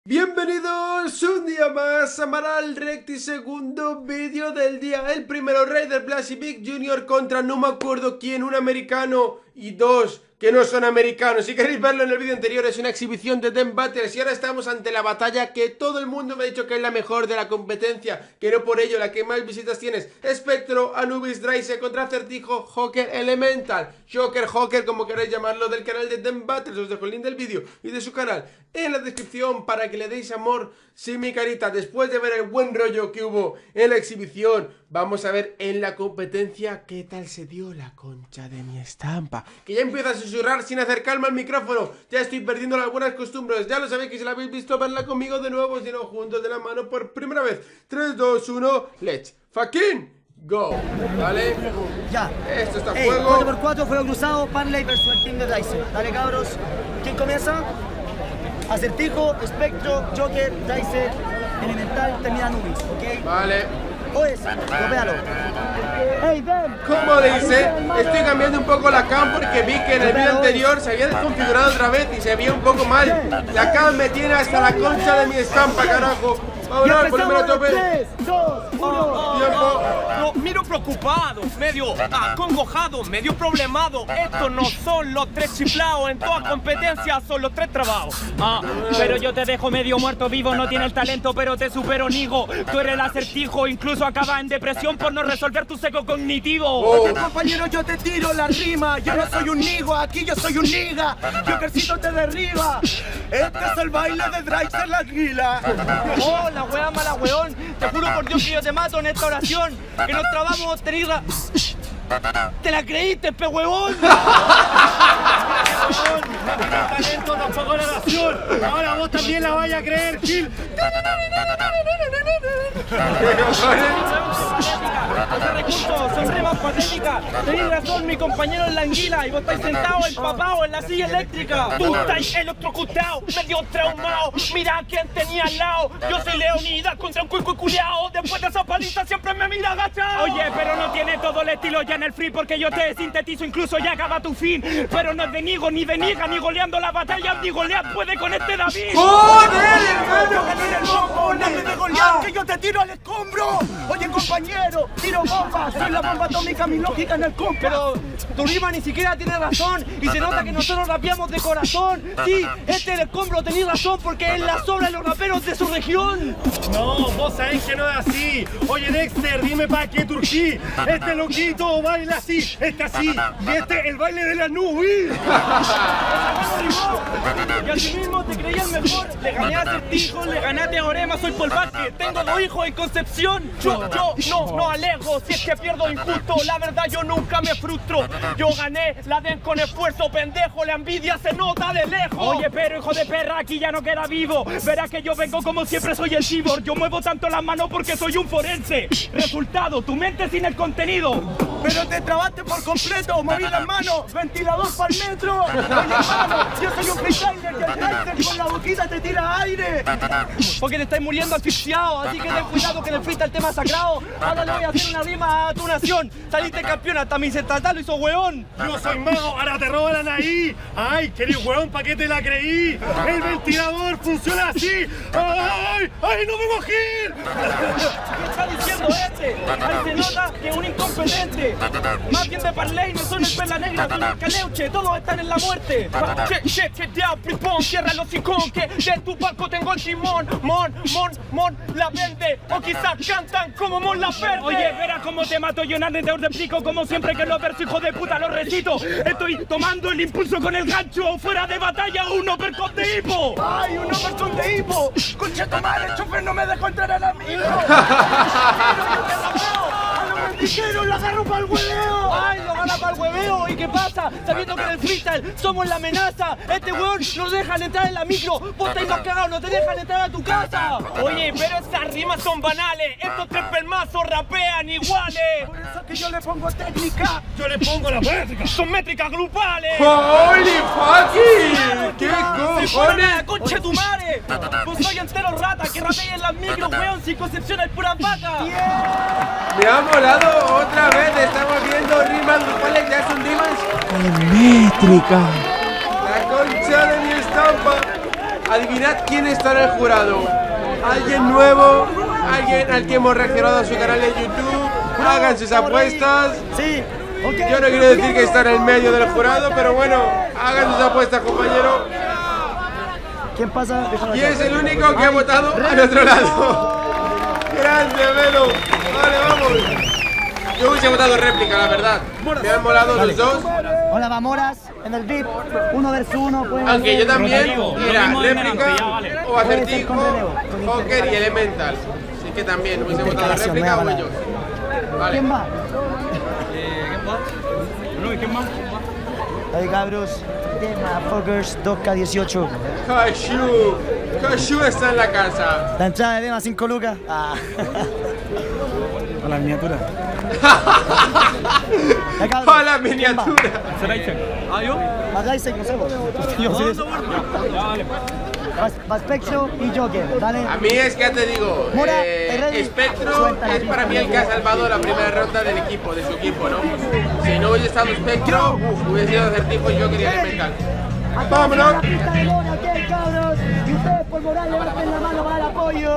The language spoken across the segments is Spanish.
Bienvenidos un día más a Maral Recti, segundo vídeo del día. El primero, Raider Blast y Big Junior contra no me acuerdo quién, un americano y dos que no son americanos. Si queréis verlo en el vídeo anterior, es una exhibición de Den Battles. Y ahora estamos ante la batalla que todo el mundo me ha dicho que es la mejor de la competencia, que no por ello la que más visitas tienes. Spectro, Anubis, Dryce contra Acertijo, Joker, Elemental, Joker, Joker, como queréis llamarlo, del canal de Den Battles. Os dejo el link del vídeo y de su canal en la descripción para que le deis amor sin mi carita. Después de ver el buen rollo que hubo en la exhibición, vamos a ver en la competencia qué tal se dio la concha de mi estampa. Que ya empiezo a susurrar sin hacer calma al micrófono. Ya estoy perdiendo las buenas costumbres. Ya lo sabéis que si la habéis visto, verla conmigo de nuevo, si no juntos de la mano por primera vez. 3, 2, 1, let's fucking go. ¿Vale? Ya. Esto está a fuego. 4x4, fuego cruzado, Parley versus el team de Dryce. Dale, cabros. ¿Quién comienza? Acertijo, Spectro, Joker, Dryce, Elemental, termina Anubis, ¿ok? Vale. OS, golpéalo. Hey, Ben. Como dice, estoy cambiando un poco la cam porque vi que en el vídeo anterior se había desconfigurado otra vez y se veía un poco mal. La cam me tiene hasta la concha de mi estampa, carajo. Vamos a ver, poneme a tope. 3, 2, 1. Tiempo. Lo miro preocupado, medio acongojado, medio problemado. Estos no son los tres chiflados, en toda competencia son los tres trabajos. Pero yo te dejo medio muerto vivo, no tienes talento, pero te supero, nigo. Tú eres el acertijo, incluso acaba en depresión por no resolver tu seco cognitivo. Oye, compañero, yo te tiro la rima. Yo no soy un nigo, aquí yo soy un niga. Jokercito te derriba. Este es el baile de Dryce la anguila. Oh, la wea mala weón. Te juro por Dios que yo te mato en esta oración. Que nos trabamos, ¿Te la creíste, pe huevón? El talento nos pagó la oración. Ahora vos también la vayas a creer, Gil. Los recursos son rimas patéticas. Tenéis razón, mi compañero en la anguila. Y vos estáis sentado empapado en la silla eléctrica. Tú estáis electrocutado, medio traumado. Mira quién tenía al lado. Yo soy Leonidas contra un cuico culiao. Después de esa paliza siempre me mira agachado. Oye, pero no tiene todo el estilo ya en el free, porque yo te sintetizo, incluso ya acaba tu fin. Pero no es de nigo, ni de niga, ni goleando la batalla, ni golear puede con este David. ¡Joder, hermano! ¡Dale de golear que yo te tiro al escombro! Oye, compañero, tiro bombas. Soy la bomba atómica, mi lógica en el compás. Pero tu rima ni siquiera tiene razón. Y se nota que nosotros rapeamos de corazón. Sí, este del escombro tenía razón, porque es la sobra de los raperos de su región. No, vos sabés que no es así. Oye, Dexter, dime pa' qué turquí. Este loquito baila así, este así. Y este el baile de la nube. Y así mismo te creía el mejor. Le gané a Acertijo, le gané a Teorema, soy Paul Vázquez. Tengo 2 hijos en Concepción. Yo no alejo, si es que pierdo injusto. La verdad yo nunca me frustro. Yo gané, la den con esfuerzo, pendejo. La envidia se nota de lejos. Oye, pero hijo de perra, aquí ya no queda vivo. Verás que yo vengo como siempre, soy el cyborg. Yo muevo tanto las manos porque soy un forense. Resultado, tu mente sin el contenido. Pero te trabaste por completo, moví las manos, ventilador para el metro. Oye, hermano, yo soy un freestyler que el Dryce con la boquita te tira aire. Porque te estáis muriendo asfixiado. Así que ten cuidado que en el freestyle el tema es sagrado. Ahora le voy a hacer una rima a tu nación. Saliste campeona, hasta mi estatal lo hizo hueón. Yo soy mago, ahora te roban ahí. Ay, querido huevón, ¿pa' qué te la creí? El ventilador funciona así. Ay, ay, no me mojé. ¿Qué está diciendo este? Ahí se nota que es un incompetente. Más bien de Parley, no son el perla negra, son el caleuche, todos están en la muerte. Check down, pipón, cierra los hocicón, que de tu barco tengo el timón. Mon, la vende, o quizás cantan como Mon la verde. Oye, verás cómo te mato, Jonathan, te explico. Como siempre que los versos, hijo de puta, los recito. Estoy tomando el impulso con el gancho. Fuera de batalla, un uppercut de hipo. ¡Ay, un overton de hipo! ¡Concha tu madre, el chofer no me dejó entrar al amigo! ¡Dijeron, lo agarro para el hueveo! ¡Ay, lo gana para el hueveo! ¿Y qué pasa? Sabiendo que en el freestyle somos la amenaza. Este weón nos dejan entrar en la micro. Vos estáis más cagados, no te dejan entrar a tu casa. Oye, pero esas rimas son banales. Estos tres pelmazos rapean iguales. Por eso que yo le pongo técnica. Yo le pongo la métrica. Son métricas grupales. ¡Holy fucking! ¡Qué ¡Se ponen a la cojones! concha de tu madre! Vos soy entero rata que rapea en las micro, weón, sin Concepción hay pura vaca. Me ha molado otra vez. Estamos viendo rimas grupales de Asun Demons. ¡Métrica! La concha de mi estampa. Adivinad quién está en el jurado. Alguien nuevo, alguien al que hemos reaccionado a su canal de YouTube. Hagan sus apuestas. Sí. Okay. Yo no quiero decir que está en el medio del jurado, pero bueno, hagan sus apuestas, compañero. ¿Quién pasa? Y es el único que ha votado al otro lado. Grande, Velo. Vale, vamos. Yo hubiese votado réplica, la verdad. Me han molado los dos. Hola, Vamoras, en el VIP, 1 versus 1. Aunque yo también era mismo de réplica delante, ya, vale. o acertijo, póker y elemental. Así que también hubiese votado réplica o ellos. Vale. ¿Quién va? ¿Quién más? Ahí, cabros. Fuckers 2K18. Cashew está en la casa. La entrada de Dema 5 lucas. Ah. A la miniatura. Ahí, cabros. ¡A la miniatura! ¿Será Isaac? ¿Ah, yo? Acá Isaac, no sé vos. Yo sé eso. Ya, vale. Va Spectro y Joker, ¿vale? A mí es que ya te digo, Mora, ready. Spectro Suelta la es para mí pista, el que ha salvado la primera ronda del equipo, de su equipo, ¿no? Si no hubiese estado Spectro, hubiese sido acertijo y yo quería elemental. ¡Vámonos! La pista de Mora, ¿qué, cabros? Y ustedes por moral levanten la mano para el apoyo.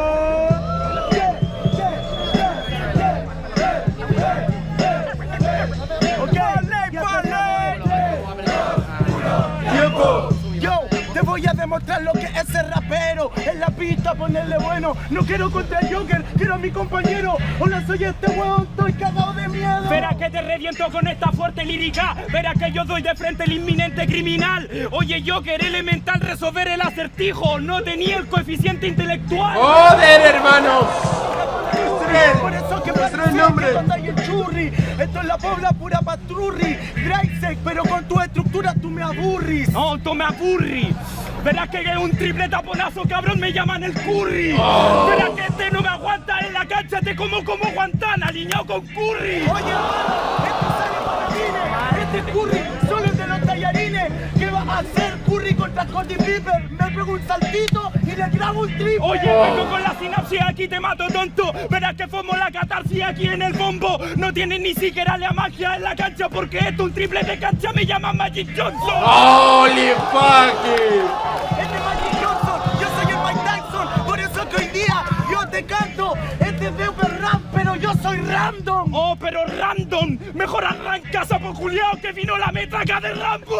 ¡Tiempo! Yo te voy a demostrar lo que es ser rapero. En la pista ponerle bueno. No quiero contra el Joker, quiero a mi compañero. Hola, soy este huevón, estoy cagado de miedo. Verás que te reviento con esta fuerte lírica. Verás que yo doy de frente el inminente criminal. Oye, Joker, elemental resolver el acertijo. No tenía el coeficiente intelectual. ¡Joder, hermano! Por eso que Nuestro nombre. cuando hay el churri. Esto es la pobla pura patrurri. Graysec, pero con tu estructura tú me aburris. No, tú me aburri. Verás que es un triple taponazo, cabrón, me llaman el curry. Verás que este no me aguanta en la cancha, te como Guantana, alineado con curry. Oye, esto sale para este curry solo es de los tallarines. ¿Qué va a hacer curry contra Cody Piper? Me pego un saltito y le grabo un triple. Oye, vengo con la sinapsis, aquí te mato, tonto. Verás que fumo la catarsis aquí en el bombo. No tienes ni siquiera la magia en la cancha, porque esto es un triple de cancha, me llaman Magic Johnson. ¡Holy fucking! Este es Magic Johnson, yo soy el Mike Tyson. Por eso que hoy día yo te canto. Este es de Uber Rap, pero yo soy random. Oh, pero random. Mejor arranca, sapo culiao, que vino la metraca de Rambo.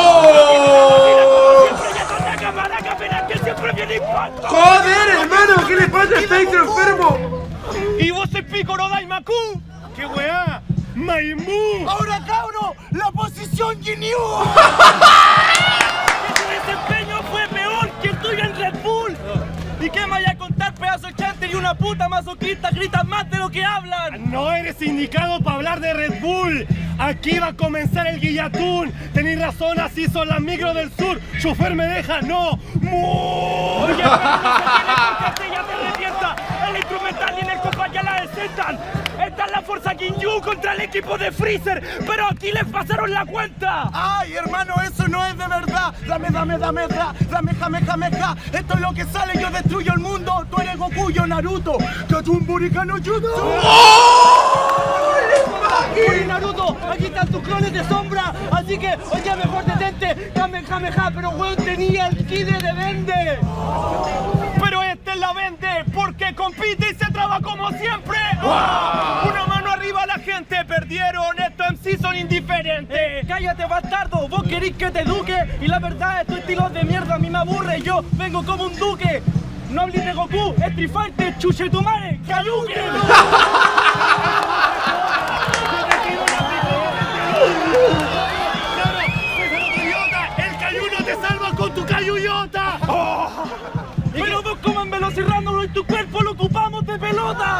Que siempre viene impacto. ¡Joder, hermano! ¿Qué le pasa a Spectro enfermo? Y vos sois Picoro Daimaku. ¡Qué weá! ¡Maimú! Ahora, cabro, la posición Ginyu. Que tu desempeño fue peor que el tuyo en Red Bull. ¿Y qué me vaya a contar, pedazo chante y una puta masoquista? Gritan más de lo que hablan. No eres indicado para hablar de Red Bull. Aquí va a comenzar el guillatún. Tenéis razón, así son las micros del sur. Chofer me deja, no. Oye, pero no se tiene por qué ya te revienta. El instrumental y en el compás ya la desetan. Esta es la fuerza Ginyu contra el equipo de Freezer, pero aquí les pasaron la cuenta. Ay, hermano, eso no es de verdad. Dame, ja. Esto es lo que sale, yo destruyo el mundo. Tú eres Goku, yo Naruto. Kajun Burikano Judo. Oye, Naruto, aquí están tus clones de sombra. Así que, oye, mejor detente. Kamehameha, pero weón tenía el ki de vende. Pero este la vende porque compite y se traba como siempre. Una mano arriba la gente, perdieron, estos MC son indiferentes. Cállate, bastardo, vos querís que te eduque. Y la verdad, estos estilos de mierda a mí me aburre. Yo vengo como un duque. No hables de Goku, Street Fighter, chuche tu madre, Kayuke. ¡El Cayuno te salva con tu Cayuyota! Pero vos como en Velociraptor y tu cuerpo lo ocupamos de pelota.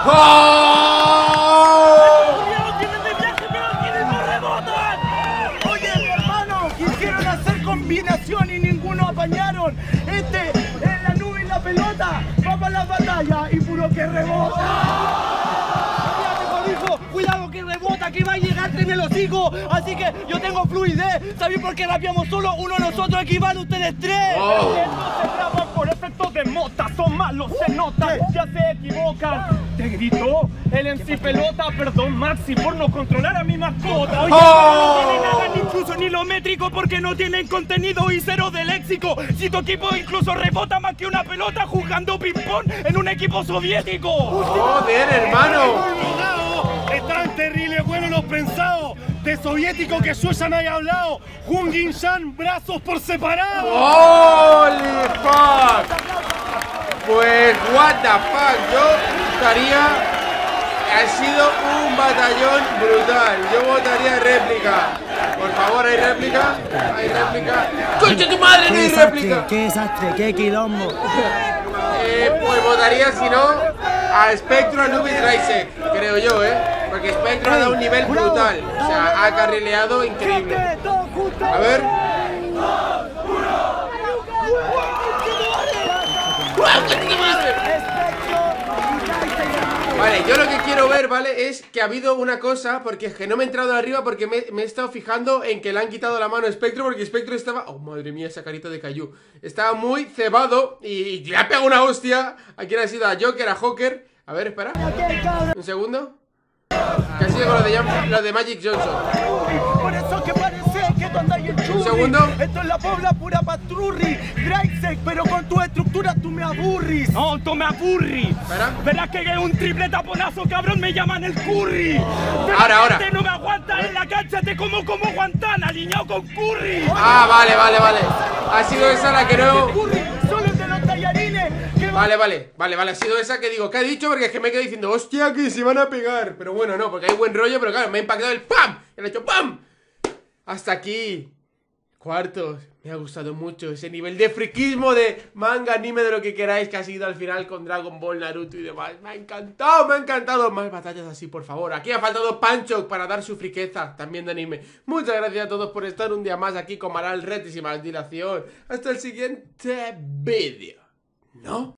Los tienen de viaje, pero quienes no rebotan. Oye, mi hermano, quisieron hacer combinación y ninguno apañaron. Este es la nube y la pelota. Va para la batalla y puro que rebota. Cuidado que rebota, que iba a llegarte en el hocico. Así que yo tengo fluidez. ¿Sabéis por qué rapeamos solo uno nosotros? Equivale a ustedes tres. Oh. Estos se graban por efectos de mota, son malos, se notan, ya se equivocan. Te gritó el MC Pelota, perdón Maxi por no controlar a mi mascota. Oye, Oh. no tienen nada ni incluso ni lo métrico porque no tienen contenido y cero de léxico. Si tu equipo incluso rebota más que una pelota jugando ping-pong en un equipo soviético. Joder, hermano. Están terribles buenos los prensados. De soviético que yo ya me haya hablado. Jungin Shan, brazos por separado. ¡Holy fuck! Pues, what the fuck, yo estaría... Ha sido un batallón brutal. Yo votaría réplica. Por favor, ¿hay réplica? ¿Hay réplica? ¡Concha tu madre, no hay réplica! Qué desastre, qué quilombo. Pues votaría, si no, a Spectro Anubis Raisek, creo yo, porque Spectro ha dado un nivel brutal. O sea, ha carrileado increíble. A ver. Vale, yo lo que quiero ver, ¿vale? Es que ha habido una cosa, porque es que no me he entrado arriba porque me he estado fijando en que le han quitado la mano a Spectro, porque Spectro estaba... Oh, madre mía, esa carita de Caillou. Estaba muy cebado y le ha pegado una hostia. ¿A quién ha sido? A Joker, a Joker. A ver, espera. Un segundo. ¿Qué ha sido con lo de Magic Johnson? Por eso que parece que tú andas en churri. Un segundo. Esto es la pobla pura patrurri. Draisek, pero con tu estructura tú me aburris. No, tú me aburri. Espera. Verás que es un triple taponazo, cabrón, me llaman el curry. Ahora. No me aguanta en la cancha, te como Guantana, alineado con curry. Ah, vale. Ha sido esa la que no... Curry, solo el de los tallarines. Que Vale, ha sido esa que digo, ¿qué ha dicho? Porque es que me quedo diciendo, hostia, que se van a pegar. Pero bueno, no, porque hay buen rollo, pero claro, me ha impactado el ¡pam! Y le he hecho ¡pam! Hasta aquí. Cuartos. Me ha gustado mucho ese nivel de friquismo de manga, anime, de lo que queráis, que ha sido al final con Dragon Ball, Naruto y demás. Me ha encantado. Más batallas así, por favor. Aquí ha faltado Pancho para dar su friqueza, también de anime. Muchas gracias a todos por estar un día más aquí con Maral Retis y más dilación. Hasta el siguiente vídeo. ¿No?